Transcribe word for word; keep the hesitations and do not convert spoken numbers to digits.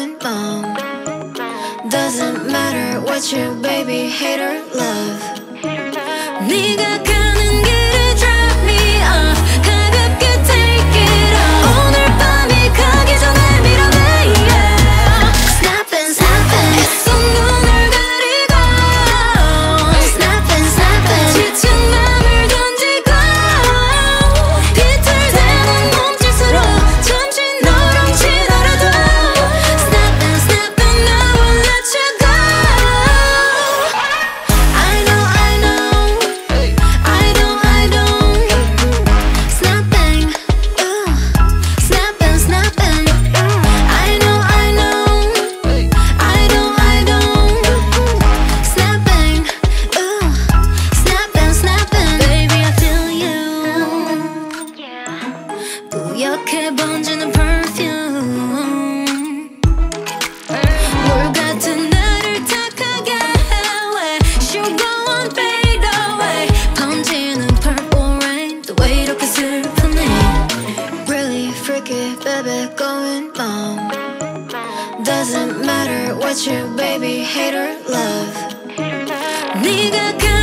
going bomb. Doesn't matter what you baby hate or love. 네가 가는 길에 drop me off. 가볍게 take it off. 오늘 밤이 가기 전에 밀어내 yeah. Snapping snapping 손 눈을 가리고 Snapping snapping 지친 맘을 던지고 비틀대는 몸짓으로 잠시 너랑 치더라도 Snapping snapping I won't let you go. I know I know I know I know Snapping ooh Snapping snapping I know I know I know I know Snapping ooh Snapping snapping Baby I feel you 뿌옇게 번지는 perfume 물 같은 나를 탁하게 해 Sugar won't fade away 번지는 purple rain 또 왜 이렇게 슬프니 Really freaky baby going bomb Doesn't matter what you baby hate or love 네가